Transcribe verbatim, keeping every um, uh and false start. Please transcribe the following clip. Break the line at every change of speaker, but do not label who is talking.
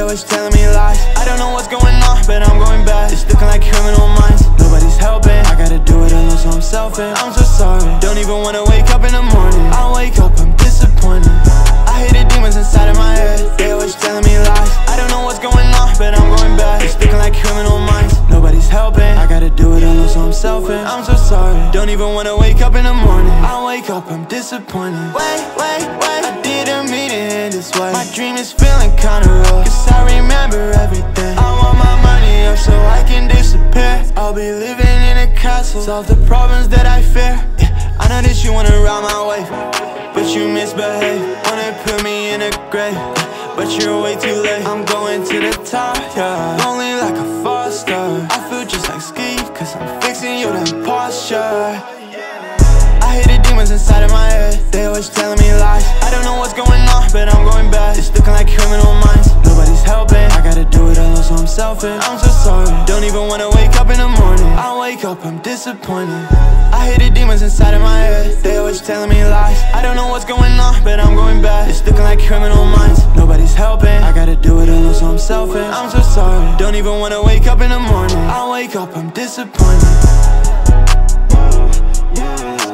always telling me lies. I don't know what's going on, but I'm going bad. It's looking like criminal minds, nobody's helping. I gotta do it alone, so I'm selfish. I'm so sorry, don't even wanna wake up in the morning. I wake up, I'm disappointed. I hate the demons inside of my head, they always telling me lies. I don't know what's going on, but I'm going bad. It's looking like criminal minds, nobody's helping. I gotta do it alone, so I'm selfish. I'm so sorry, don't even wanna wake up in the morning. I wake up, I'm disappointed. Wait, wait, wait, I didn't mean it in this way. My dream is feeling kinda rough, cause I remember everything. I want my money up so I can disappear. I'll be living in a castle, solve the problems that I fear. Yeah, I know that you wanna ride my wave, but you misbehave. Wanna put me in a grave, but you're way too late. I'm going to the top, yeah, lonely like a foster. I feel just like Steve, cause I'm fixing you that posture. I hate the demons inside of my head, they always telling me lies. I don't know what's going on, but I'm going bad. It's looking like criminal minds, nobody's helping. I gotta do it alone, so I'm selfish. I'm so sorry, don't even wanna wake up in the morning. I wake up, I'm disappointed. I hate the demons inside of my head, they always telling me lies. I don't know what's going on, but I'm going bad. It's looking like criminal minds, nobody's helping. I gotta do it alone, so I'm selfish. I'm so sorry, don't even wanna wake up in the morning. I wake up, I'm disappointed. Yeah.